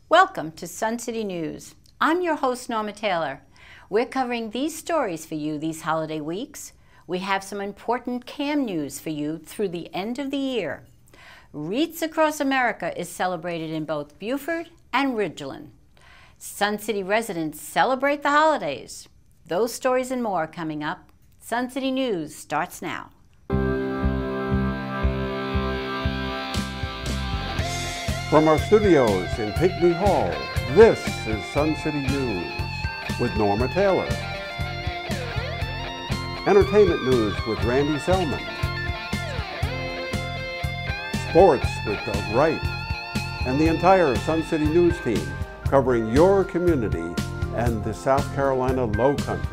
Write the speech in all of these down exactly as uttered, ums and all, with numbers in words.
Welcome to Sun City News. I'm your host, Norma Taylor. We're covering these stories for you these holiday weeks. We have some important C A M news for you through the end of the year. Wreaths Across America is celebrated in both Beaufort and Ridgeland. Sun City residents celebrate the holidays. Those stories and more are coming up. Sun City News starts now. From our studios in Pinckney Hall, this is Sun City News with Norma Taylor. Entertainment news with Randy Selman. Sports with Doug Wright. And the entire Sun City News team covering your community and the South Carolina Low Country.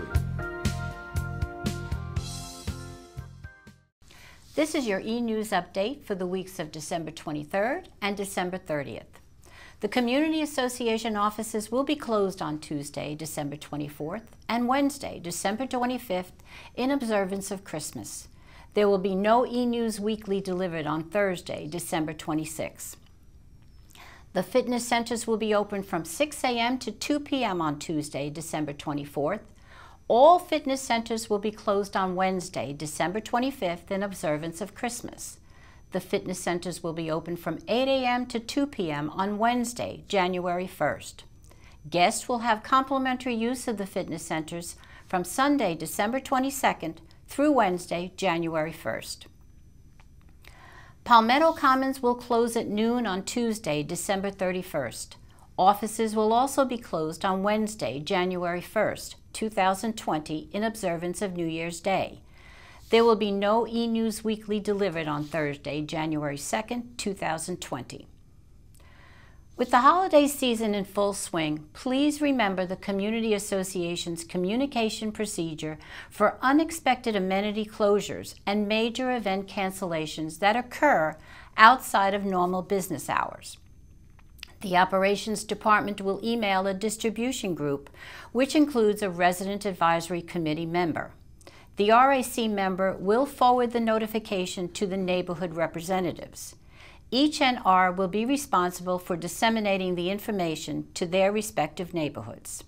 This is your e-news update for the weeks of December twenty-third and December thirtieth. The Community Association offices will be closed on Tuesday, December twenty-fourth, and Wednesday, December twenty-fifth, in observance of Christmas. There will be no e-news weekly delivered on Thursday, December twenty-sixth. The fitness centers will be open from six A M to two P M on Tuesday, December twenty-fourth. All fitness centers will be closed on Wednesday, December twenty-fifth, in observance of Christmas. The fitness centers will be open from eight A M to two P M on Wednesday, January first. Guests will have complimentary use of the fitness centers from Sunday, December twenty-second through Wednesday, January first. Palmetto Commons will close at noon on Tuesday, December thirty-first. Offices will also be closed on Wednesday, January first, two thousand twenty, in observance of New Year's Day. There will be no e-news weekly delivered on Thursday, January second, two thousand twenty. With the holiday season in full swing, please remember the Community Association's communication procedure for unexpected amenity closures and major event cancellations that occur outside of normal business hours. The Operations Department will email a distribution group, which includes a Resident Advisory Committee member. The R A C member will forward the notification to the neighborhood representatives. Each N R will be responsible for disseminating the information to their respective neighborhoods.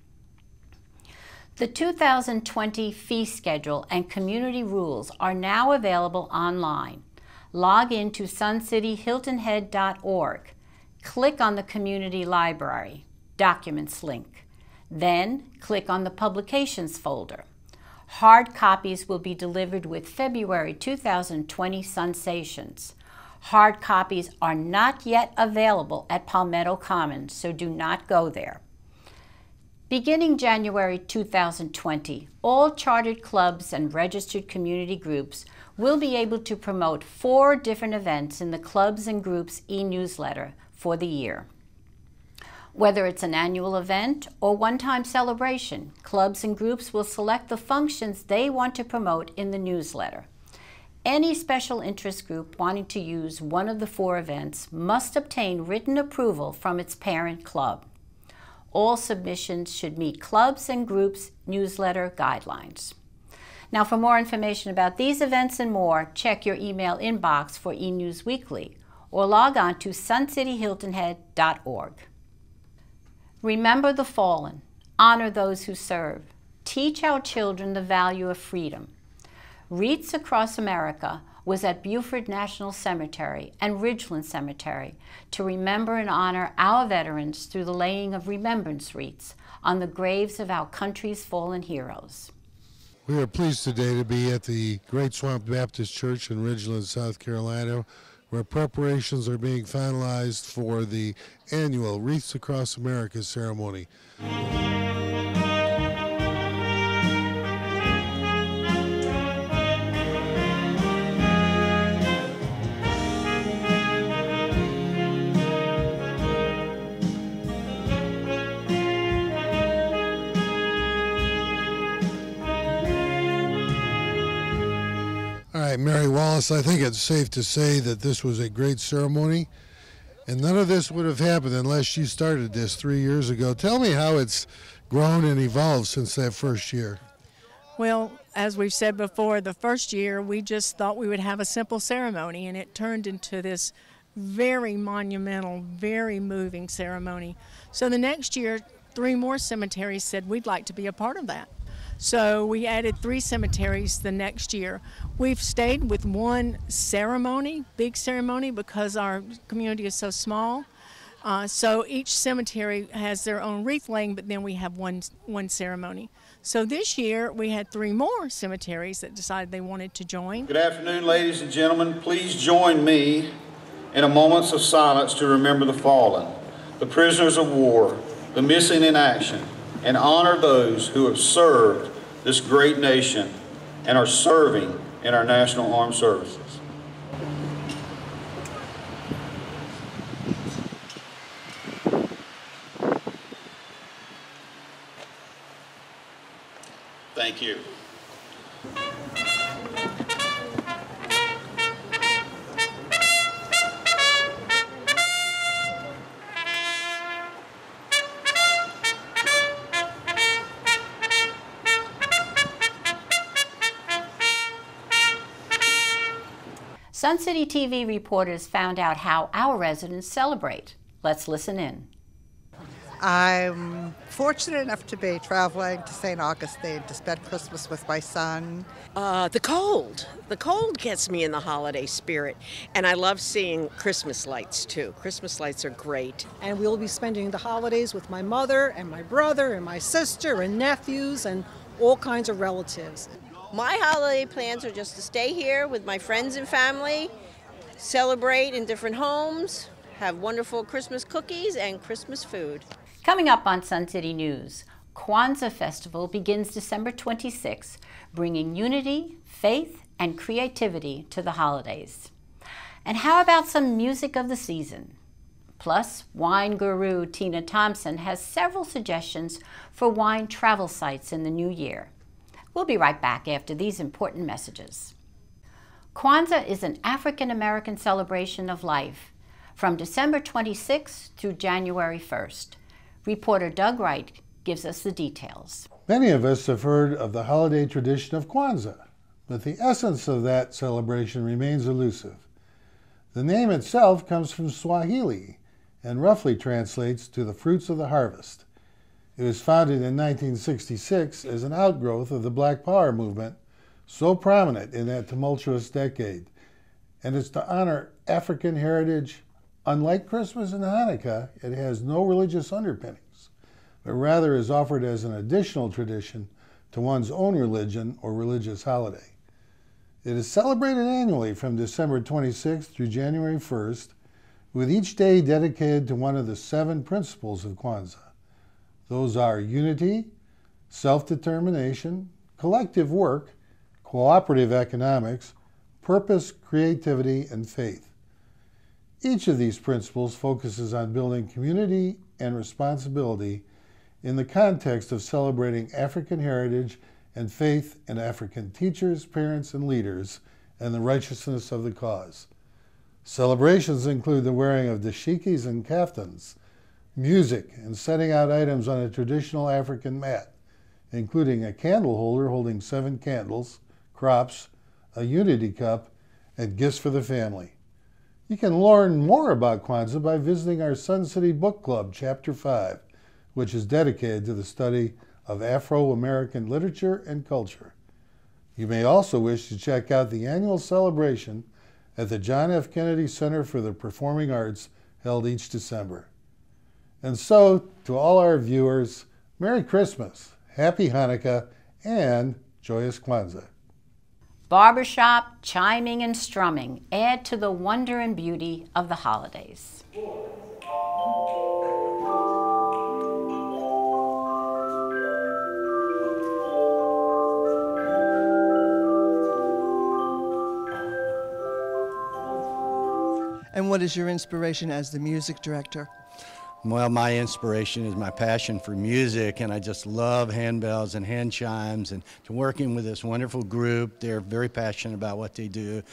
The two thousand twenty fee schedule and community rules are now available online. Log in to sun city hilton head dot org. Click on the Community Library Documents link. Then click on the Publications folder. Hard copies will be delivered with February two thousand twenty Sunsations. Hard copies are not yet available at Palmetto Commons, so do not go there. Beginning January two thousand twenty, all chartered clubs and registered community groups will be able to promote four different events in the clubs and groups e-newsletter for the year. Whether it's an annual event or one-time celebration, clubs and groups will select the functions they want to promote in the newsletter. Any special interest group wanting to use one of the four events must obtain written approval from its parent club. All submissions should meet clubs and groups newsletter guidelines. Now, for more information about these events and more, check your email inbox for e-News Weekly or log on to sun city hilton head dot org. Remember the fallen, honor those who serve, teach our children the value of freedom. Wreaths Across America was at Beaufort National Cemetery and Ridgeland Cemetery to remember and honor our veterans through the laying of remembrance wreaths on the graves of our country's fallen heroes. We are pleased today to be at the Great Swamp Baptist Church in Ridgeland, South Carolina, where preparations are being finalized for the annual Wreaths Across America ceremony. All right, Mary Wallace, I think it's safe to say that this was a great ceremony, and none of this would have happened unless you started this three years ago. Tell me how it's grown and evolved since that first year. Well, as we've said before, the first year we just thought we would have a simple ceremony, and it turned into this very monumental, very moving ceremony. So the next year, three more cemeteries said we'd like to be a part of that. So we added three cemeteries the next year. We've stayed with one ceremony, big ceremony, because our community is so small. Uh, so each cemetery has their own wreath laying, but then we have one, one ceremony. So this year we had three more cemeteries that decided they wanted to join. Good afternoon, ladies and gentlemen. Please join me in a moment of silence to remember the fallen, the prisoners of war, the missing in action, and honor those who have served this great nation and are serving in our National Armed Services. Thank you. Sun City T V reporters found out how our residents celebrate. Let's listen in. I'm fortunate enough to be traveling to Saint Augustine to spend Christmas with my son. Uh, the cold. The cold gets me in the holiday spirit. And I love seeing Christmas lights, too. Christmas lights are great. And we'll be spending the holidays with my mother and my brother and my sister and nephews and all kinds of relatives. My holiday plans are just to stay here with my friends and family, celebrate in different homes, have wonderful Christmas cookies and Christmas food. Coming up on Sun City News, Kwanzaa Festival begins December twenty-sixth, bringing unity, faith, and creativity to the holidays. And how about some music of the season? Plus, wine guru Tina Thompson has several suggestions for wine travel sites in the new year. We'll be right back after these important messages. Kwanzaa is an African-American celebration of life from December twenty-sixth through January first. Reporter Doug Wright gives us the details. Many of us have heard of the holiday tradition of Kwanzaa, but the essence of that celebration remains elusive. The name itself comes from Swahili and roughly translates to the fruits of the harvest. It was founded in nineteen sixty-six as an outgrowth of the Black Power movement, so prominent in that tumultuous decade, and it's to honor African heritage. Unlike Christmas and Hanukkah, it has no religious underpinnings, but rather is offered as an additional tradition to one's own religion or religious holiday. It is celebrated annually from December twenty-sixth through January first, with each day dedicated to one of the seven principles of Kwanzaa. Those are unity, self-determination, collective work, cooperative economics, purpose, creativity, and faith. Each of these principles focuses on building community and responsibility in the context of celebrating African heritage and faith in African teachers, parents, and leaders, and the righteousness of the cause. Celebrations include the wearing of dashikis and kaftans, music, and setting out items on a traditional African mat, including a candle holder holding seven candles, crops, a unity cup, and gifts for the family. You can learn more about Kwanzaa by visiting our Sun City Book Club, Chapter five, which is dedicated to the study of Afro-American literature and culture. You may also wish to check out the annual celebration at the John F. Kennedy Center for the Performing Arts held each December. And so, to all our viewers, Merry Christmas, Happy Hanukkah, and Joyous Kwanzaa. Barbershop, chiming, and strumming add to the wonder and beauty of the holidays. And what is your inspiration as the music director? Well, my inspiration is my passion for music, and I just love handbells and hand chimes, and to working with this wonderful group. They're very passionate about what they do.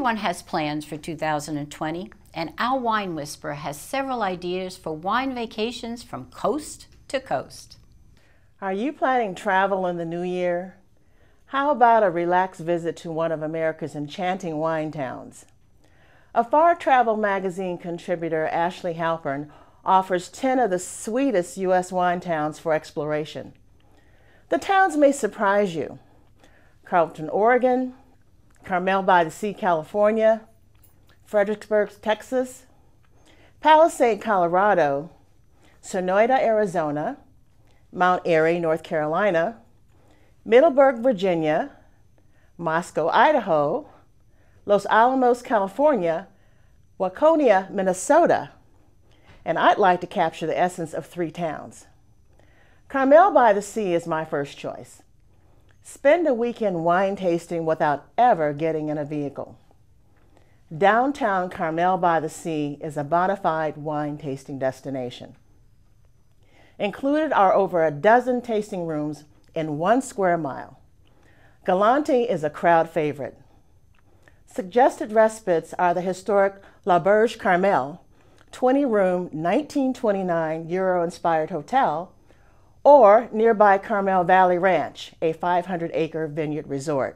Everyone has plans for two thousand twenty, and our Wine Whisperer has several ideas for wine vacations from coast to coast. Are you planning travel in the new year? How about a relaxed visit to one of America's enchanting wine towns? Afar Travel magazine contributor Ashley Halpern offers ten of the sweetest U S wine towns for exploration. The towns may surprise you. Carlton, Oregon, Carmel by the Sea, California, Fredericksburg, Texas, Palisade, Colorado, Sonoyta, Arizona, Mount Airy, North Carolina, Middleburg, Virginia, Moscow, Idaho, Los Alamos, California, Waconia, Minnesota, and I'd like to capture the essence of three towns. Carmel by the Sea is my first choice. Spend a weekend wine tasting without ever getting in a vehicle. Downtown Carmel by the Sea is a bona fide wine tasting destination. Included are over a dozen tasting rooms in one square mile. Galante is a crowd favorite. Suggested respites are the historic L'Auberge Carmel, twenty room, nineteen twenty-nine Euro-inspired hotel, or nearby Carmel Valley Ranch, a five hundred acre vineyard resort.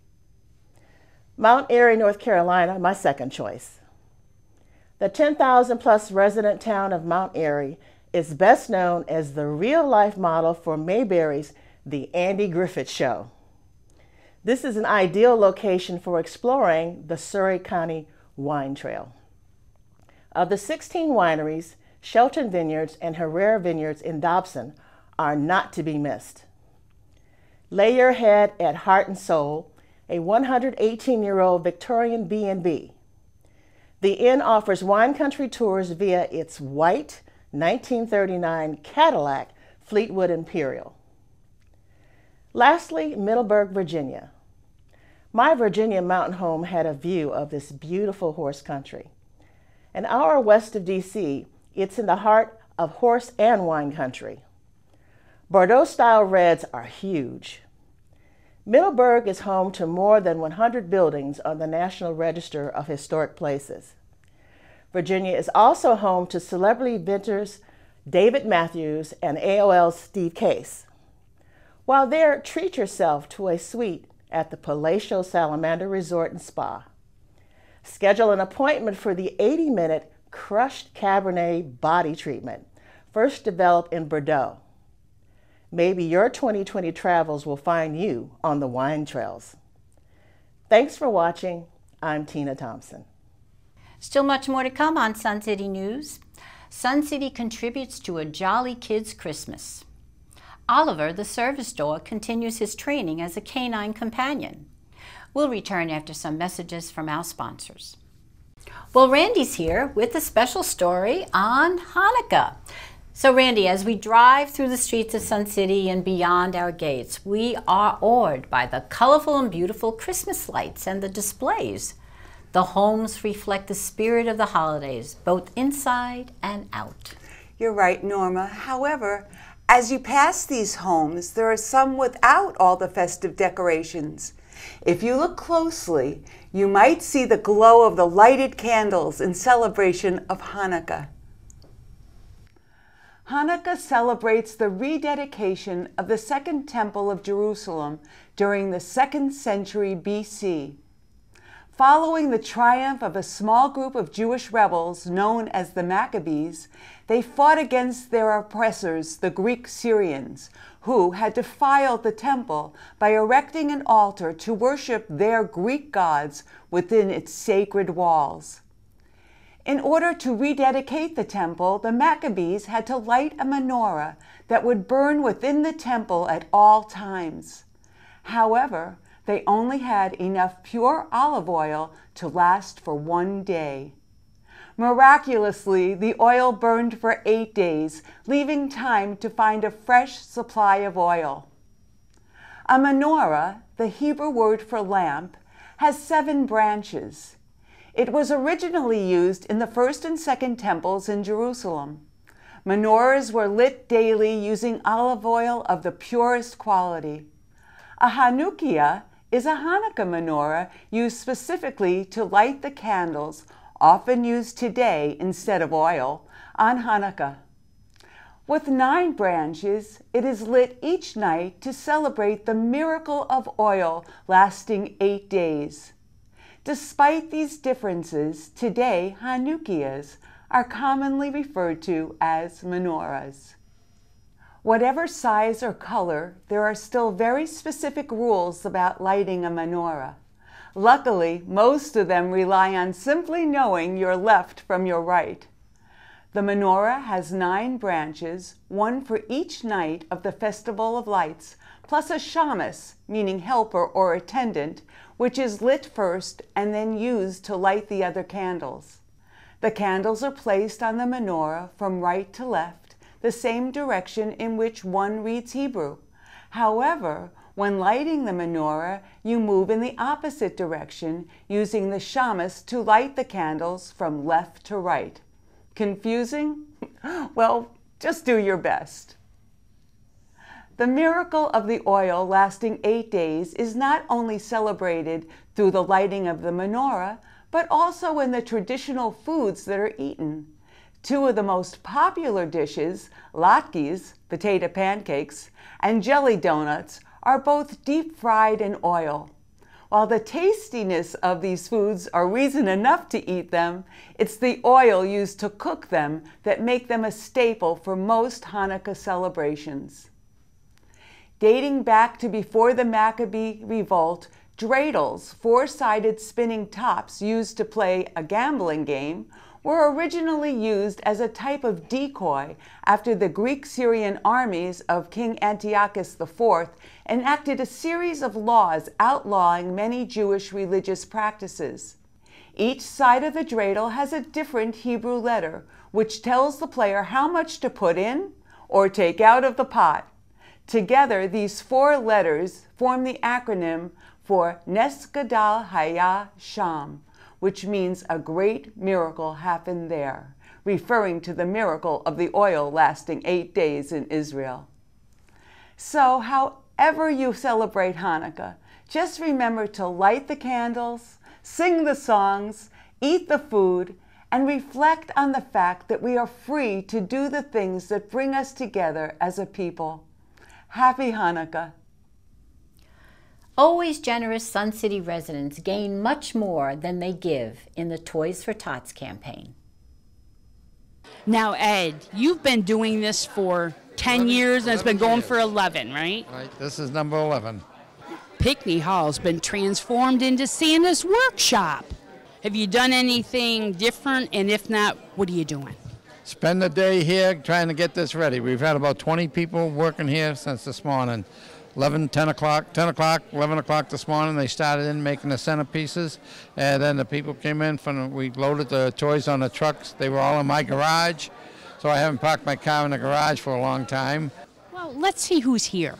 Mount Airy, North Carolina, my second choice. The ten thousand plus resident town of Mount Airy is best known as the real-life model for Mayberry's The Andy Griffith Show. This is an ideal location for exploring the Surrey County Wine Trail. Of the sixteen wineries, Shelton Vineyards and Herrera Vineyards in Dobson are not to be missed. Lay your head at Heart and Soul, a one hundred eighteen year old Victorian B and B. The inn offers wine country tours via its white nineteen thirty-nine Cadillac Fleetwood Imperial. Lastly, Middleburg, Virginia. My Virginia mountain home had a view of this beautiful horse country. An hour west of D C, it's in the heart of horse and wine country. Bordeaux-style reds are huge. Middleburg is home to more than one hundred buildings on the National Register of Historic Places. Virginia is also home to celebrity inventors David Matthews and A O L's Steve Case. While there, treat yourself to a suite at the Palatial Salamander Resort and Spa. Schedule an appointment for the eighty minute crushed Cabernet body treatment, first developed in Bordeaux. Maybe your twenty twenty travels will find you on the wine trails. Thanks for watching. I'm Tina Thompson. Still much more to come on Sun City News. Sun City contributes to a Jolly Kids Christmas. Oliver, the service dog, continues his training as a canine companion. We'll return after some messages from our sponsors. Well, Randy's here with a special story on Hanukkah. So Randy, as we drive through the streets of Sun City and beyond our gates, we are awed by the colorful and beautiful Christmas lights and the displays. The homes reflect the spirit of the holidays, both inside and out. You're right, Norma. However, as you pass these homes, there are some without all the festive decorations. If you look closely, you might see the glow of the lighted candles in celebration of Hanukkah. Hanukkah celebrates the rededication of the Second Temple of Jerusalem during the second century B C. Following the triumph of a small group of Jewish rebels known as the Maccabees, they fought against their oppressors, the Greek Syrians, who had defiled the temple by erecting an altar to worship their Greek gods within its sacred walls. In order to rededicate the temple, the Maccabees had to light a menorah that would burn within the temple at all times. However, they only had enough pure olive oil to last for one day. Miraculously, the oil burned for eight days, leaving time to find a fresh supply of oil. A menorah, the Hebrew word for lamp, has seven branches. It was originally used in the first and second temples in Jerusalem. Menorahs were lit daily using olive oil of the purest quality. A Hanukkiah is a Hanukkah menorah used specifically to light the candles, often used today instead of oil, on Hanukkah. With nine branches, it is lit each night to celebrate the miracle of oil lasting eight days. Despite these differences, today Hanukkiahs are commonly referred to as menorahs. Whatever size or color, there are still very specific rules about lighting a menorah. Luckily, most of them rely on simply knowing your left from your right. The menorah has nine branches, one for each night of the Festival of Lights, plus a shamus, meaning helper or attendant, which is lit first and then used to light the other candles. The candles are placed on the menorah from right to left, the same direction in which one reads Hebrew. However, when lighting the menorah, you move in the opposite direction, using the shamus to light the candles from left to right. Confusing? Well, just do your best. The miracle of the oil lasting eight days is not only celebrated through the lighting of the menorah, but also in the traditional foods that are eaten. Two of the most popular dishes, latkes, potato pancakes, and jelly donuts, are both deep fried in oil. While the tastiness of these foods are reason enough to eat them, it's the oil used to cook them that make them a staple for most Hanukkah celebrations. Dating back to before the Maccabee revolt, dreidels, four-sided spinning tops used to play a gambling game, were originally used as a type of decoy after the Greek-Syrian armies of King Antiochus the Fourth enacted a series of laws outlawing many Jewish religious practices. Each side of the dreidel has a different Hebrew letter, which tells the player how much to put in or take out of the pot. Together, these four letters form the acronym for Nes Gadal Haya Sham, which means a great miracle happened there, referring to the miracle of the oil lasting eight days in Israel. So, however you celebrate Hanukkah, just remember to light the candles, sing the songs, eat the food, and reflect on the fact that we are free to do the things that bring us together as a people. Happy Hanukkah. Always generous Sun City residents gain much more than they give in the Toys for Tots campaign. Now, Ed, you've been doing this for ten years and it's been going for eleven, right? Right, this is number eleven. Pickney Hall's been transformed into Santa's workshop. Have you done anything different? And if not, what are you doing? Spend the day here trying to get this ready. We've had about twenty people working here since this morning. eleven, ten o'clock, ten o'clock, eleven o'clock this morning, they started in making the centerpieces, and then the people came in, from, we loaded the toys on the trucks. They were all in my garage, so I haven't parked my car in the garage for a long time. Well, let's see who's here.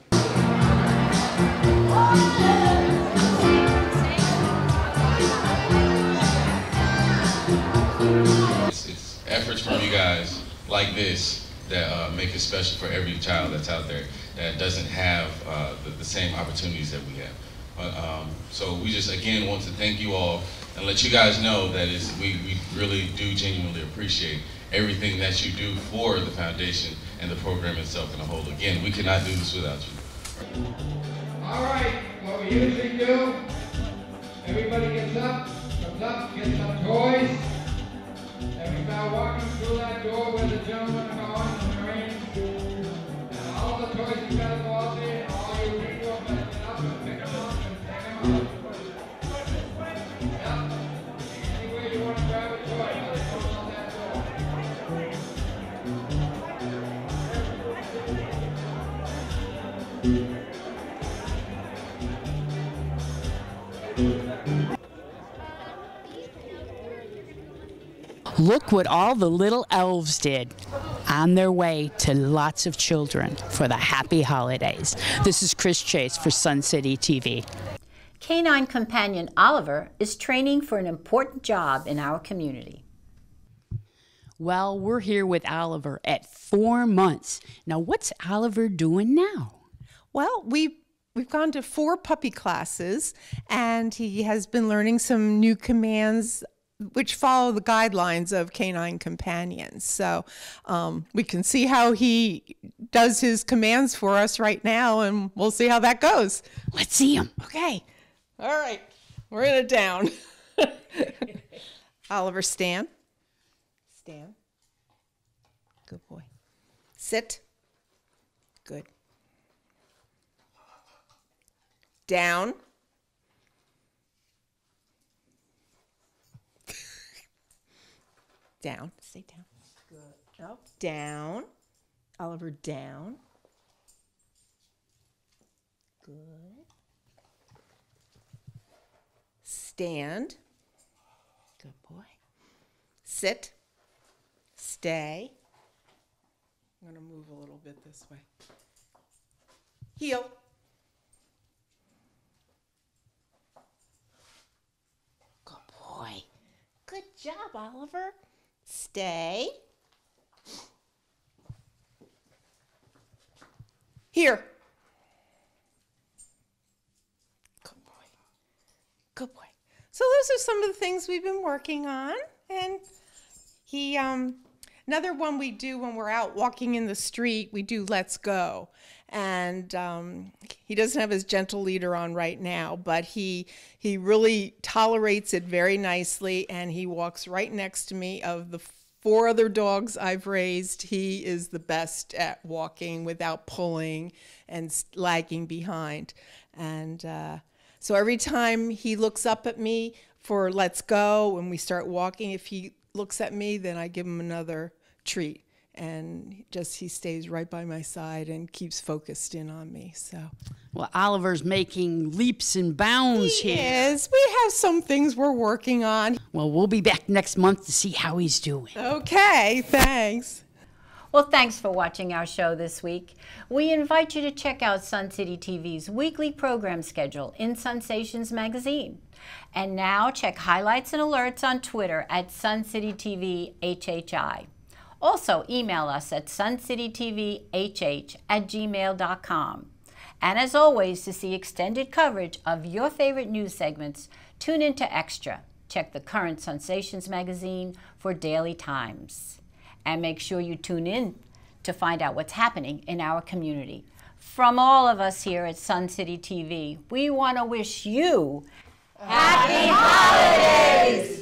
It's, it's efforts from you guys like this that uh, make it special for every child that's out there that doesn't have uh, the, the same opportunities that we have. But, um, so we just, again, want to thank you all and let you guys know that it's, we, we really do genuinely appreciate everything that you do for the foundation and the program itself in a whole. Again, we cannot do this without you. All right, what we usually do, everybody gets up, comes up, gets some toys, and we start walking through that door where the gentlemen are on and they're in. And all the toys you gotta go out there, and all you need to open it up and pick them up and take them out. Yep. Anywhere you want to grab a toy, let's go out that door. Look what all the little elves did on their way to lots of children for the happy holidays. This is Chris Chase for Sun City T V. Canine companion Oliver is training for an important job in our community. Well, we're here with Oliver at four months. Now, what's Oliver doing now? Well, we we've gone to four puppy classes, and he has been learning some new commands which follow the guidelines of Canine Companions. So um, we can see how he does his commands for us right now, and we'll see how that goes. Let's see him. Okay. All right. We're in a down. Oliver, stand. Stand. Good boy. Sit. Good. Down. Down. Stay down. Good. Up. Down. Oliver, down. Good. Stand. Good boy. Sit. Stay. I'm going to move a little bit this way. Heel. Good boy. Good job, Oliver. Stay. Here. Good boy. Good boy. So those are some of the things we've been working on. And he, um, another one we do when we're out walking in the street, we do Let's Go. And um, he doesn't have his gentle leader on right now, but he he really tolerates it very nicely, and he walks right next to me. Of the four other dogs I've raised, he is the best at walking without pulling and lagging behind. And uh, so every time he looks up at me for Let's Go, when we start walking, if he looks at me, then I give him another treat. And just he stays right by my side and keeps focused in on me. So, well, Oliver's making leaps and bounds he here. is. We have some things we're working on. Well, we'll be back next month to see how he's doing. Okay, thanks. Well, thanks for watching our show this week. We invite you to check out Sun City T V's weekly program schedule in Sunsations magazine. And now check highlights and alerts on Twitter at Sun City T V H H I. Also, email us at suncitytvhh at gmail dot com. And as always, to see extended coverage of your favorite news segments, tune into Extra. Check the current Sunsations magazine for daily times. And make sure you tune in to find out what's happening in our community. From all of us here at Sun City T V, we want to wish you Happy Holidays!